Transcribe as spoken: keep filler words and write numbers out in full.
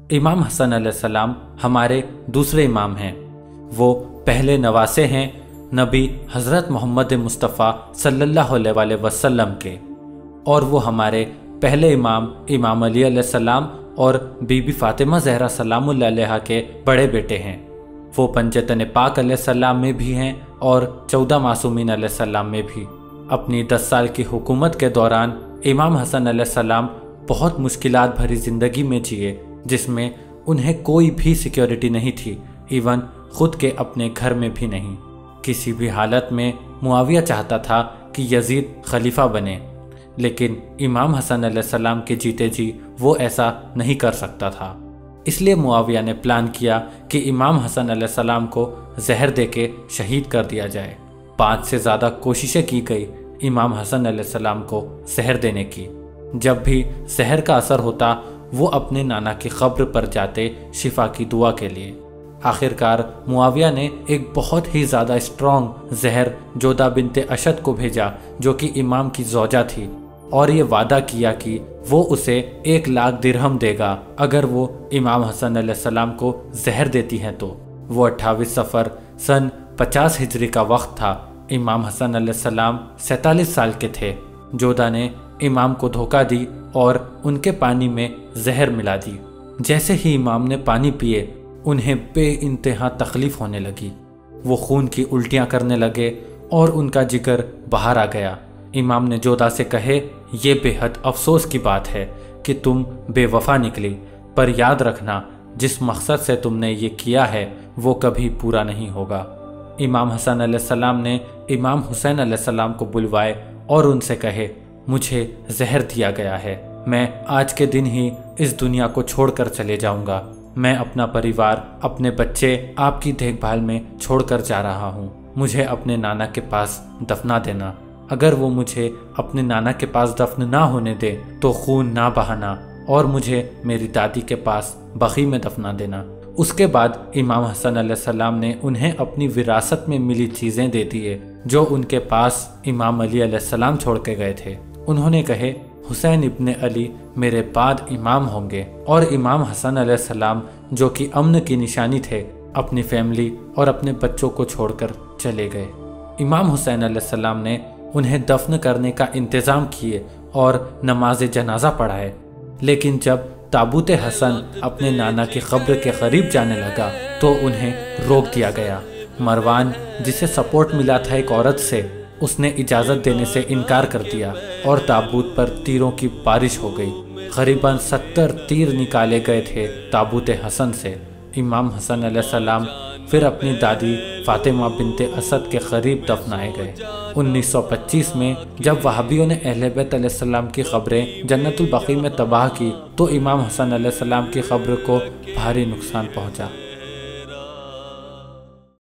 امام حسن علیہ السلام ہمارے دوسرے امام ہیں۔ وہ پہلے نواسے ہیں نبی حضرت محمد مصطفیٰ صلی اللہ علیہ وآلہ وسلم کے، اور وہ ہمارے پہلے امام امام علی علیہ السلام اور بی بی فاطمہ زہرا سلام اللہ علیہا کے بڑے بیٹے ہیں۔ وہ پنجتن پاک علیہ السلام میں بھی ہیں اور چودہ معصومین علیہ السلام میں بھی۔ اپنی دس سال کی حکومت کے دوران امام حسن علیہ السلام بہت مشکلات بھری زندگی میں جیے، جس میں انہیں کوئی بھی سیکیورٹی نہیں تھی، ایون خود کے اپنے گھر میں بھی نہیں۔ کسی بھی حالت میں معاویہ چاہتا تھا کہ یزید خلیفہ بنے، لیکن امام حسن علیہ السلام کے جیتے جی وہ ایسا نہیں کر سکتا تھا۔ اس لیے معاویہ نے پلان کیا کہ امام حسن علیہ السلام کو زہر دے کے شہید کر دیا جائے۔ پانچ سے زیادہ کوششیں کی گئی امام حسن علیہ السلام کو زہر دینے کی۔ جب بھی زہر کا اثر ہوتا وہ اپنے نانا کی قبر پر جاتے شفا کی دعا کے لیے۔ آخرکار معاویہ نے ایک بہت ہی زیادہ اسٹرانگ زہر جودہ بنت اشد کو بھیجا، جو کہ امام کی زوجہ تھی، اور یہ وعدہ کیا کہ وہ اسے ایک لاکھ درہم دے گا اگر وہ امام حسن علیہ السلام کو زہر دیتی ہیں تو۔ وہ اٹھائیس صفر سن پچاس ہجری کا وقت تھا۔ امام حسن علیہ السلام سینتالیس سال کے تھے۔ جودہ نے امام کو دھوکہ دی اور ان کے پانی میں زہر ملا دی۔ جیسے ہی امام نے پانی پیے انہیں بے انتہا تکلیف ہونے لگی۔ وہ خون کی الٹیاں کرنے لگے اور ان کا جگر باہر آ گیا۔ امام نے جودہ سے کہے، یہ بے حد افسوس کی بات ہے کہ تم بے وفا نکلی، پر یاد رکھنا جس مقصد سے تم نے یہ کیا ہے وہ کبھی پورا نہیں ہوگا۔ امام حسن علیہ السلام نے امام حسین علیہ السلام کو بلوائے اور ان سے کہے، مجھے زہر دیا گیا ہے، میں آج کے دن ہی اس دنیا کو چھوڑ کر چلے جاؤں گا۔ میں اپنا پریوار، اپنے بچے آپ کی دیکھ بھال میں چھوڑ کر جا رہا ہوں۔ مجھے اپنے نانا کے پاس دفنا دینا۔ اگر وہ مجھے اپنے نانا کے پاس دفن نہ ہونے دے تو خون نہ بہانا اور مجھے میری دادی کے پاس بقیع میں دفنا دینا۔ اس کے بعد امام حسن علیہ السلام نے انہیں اپنی وراثت میں ملی چیزیں دے دیے جو ان کے پاس امام علی علیہ السلام چھوڑ کے گئے تھے۔ انہوں نے کہے، حسین ابن علی میرے بعد امام ہوں گے، اور امام حسن علیہ السلام جو کہ امن کی نشانی تھے اپنی فیملی اور اپنے بچوں کو چھوڑ کر چلے گئے۔ امام حسین علیہ السلام نے انہیں دفن کرنے کا انتظام کیے اور نماز جنازہ پڑھائے، لیکن جب تابوت حسن اپنے نانا کی قبر کے قریب جانے لگا تو انہیں روک دیا گیا۔ مروان، جسے سپورٹ ملا تھا ایک عورت سے، اس نے اجازت دینے سے انکار کر دیا اور تابوت پر تیروں کی بارش ہو گئی۔ قریباً ستر تیر نکالے گئے تھے تابوت حسن سے۔ امام حسن علیہ السلام پھر اپنی دادی فاطمہ بنت اسد کے قریب دفنائے گئے۔ انیس سو پچیس میں جب وہابیوں نے اہل بیت علیہ السلام کی قبریں جنت البقیع میں تباہ کی تو امام حسن علیہ السلام کی قبر کو بھاری نقصان پہنچا۔